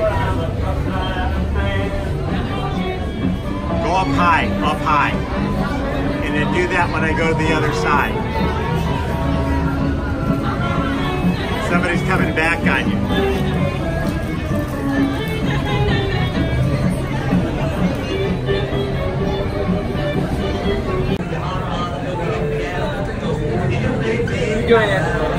Go up high. And then do that when I go to the other side. Somebody's coming back on you. Doing it.